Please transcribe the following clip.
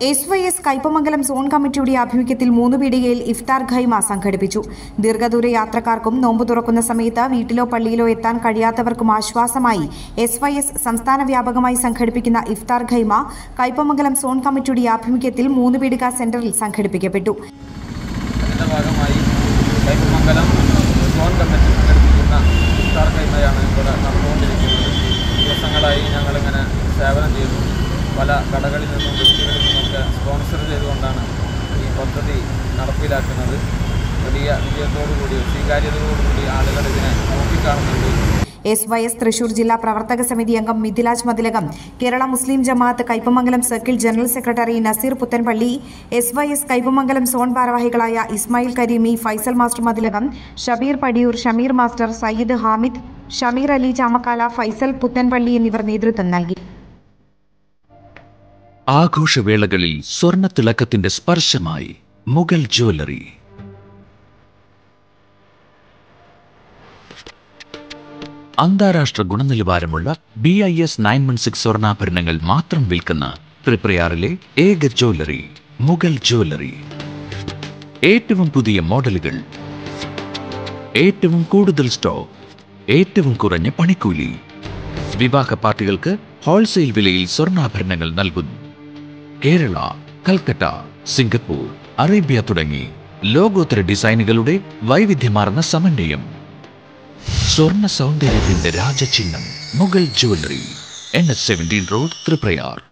SYS Kaipamangalam zone കമ്മിറ്റിയുടെ ആഭിമുഖ്യത്തിൽ 3 പീടികയിൽ ഇഫ്താർ ഖൈമ സംഘടിപ്പിച്ചു. ദീർഘദൂര യാത്രക്കാർക്കും നോമ്പ് തുറക്കുന്ന സമയത്ത് വീട്ടിലോ പള്ളിയിലോ എത്താൻ കഴിയാത്തവർക്കും ആശ്വാസമായി SYS സംസ്ഥാന വ്യാപകമായി സംഘടിപ്പിക്കുന്ന ഇഫ്താർ ഖൈമ കൈപ്പമംഗലം സോൺ കമ്മിറ്റിയുടെ ആഭിമുഖ്യത്തിൽ 3 പീടിക സെന്ററിൽ സംഘടിപ്പിക്കപ്പെട്ടു. പല കടകളിൽ നിന്നും വ്യക്തികളിൽ നിന്നൊക്കെ സ്പോൺസർ ചെയ്തുകൊണ്ടാണ് ഈ പദ്ധതി നടപ്പിലാക്കുന്നത്. വലിയ വിജയത്തോടുകൂടി സ്വീകാര്യതയോടുകൂടി ആളുകൾ ഇതിനെ നോക്കിക്കാണുന്നുണ്ട്. SYS തൃശൂർ ജില്ലാ പ്രവർത്തക സമിതി അംഗം Mithilaj Mathilakam, Kerala Muslim Jamaath Kaipamangalam circle general secretary Naseer Puthanpally, SYS Kaipamangalam zone ഭാരവാഹികളായ ഇസ്മായിൽ കരീമി, ഫൈസൽ മാസ്റ്റർ മതിലകം, ഷബീർ പടിയൂർ, ഷമീർ മാസ്റ്റർ, സയ്യിദ് ഹാമിദ്, ഷമീർ അലി ചാമക്കാല, ഫൈസൽ പുത്തൻപള്ളി എന്നിവർ നേതൃത്വം നൽകി. ആഘോഷവേളകളിൽ സ്വർണ്ണത്തിളക്കത്തിന്റെ സ്പർശമായി മുഗൾ ജ്വല്ലറി. അന്താരാഷ്ട്ര ഗുണനിലവാരമുള്ള BIS 916 സ്വർണ്ണാഭരണങ്ങൾ മാത്രം വിൽക്കുന്ന തൃപ്രയാറിലെ ഏക ജ്വല്ലറി മുഗൾ ജ്വല്ലറി. ഏറ്റവും പുതിയ മോഡലുകൾ, ഏറ്റവും കൂടുതൽ സ്റ്റോക്ക്, ഏറ്റവും കുറഞ്ഞ പണിക്കൂലി. വിവാഹ പാർട്ടികൾക്ക് ഹോൾസെയിൽ വിലയിൽ സ്വർണ്ണാഭരണങ്ങൾ നൽകുന്നു. കേരള, കൽക്കട്ട, സിംഗപ്പൂർ, അറേബ്യ തുടങ്ങി ലോകോത്തര ഡിസൈനുകളുടെ വൈവിധ്യമാർന്ന സമന്വയം. സ്വർണ്ണ സൗന്ദര്യത്തിന്റെ രാജചിഹ്നം Mughal jewellery, NH17 road, Triprayar.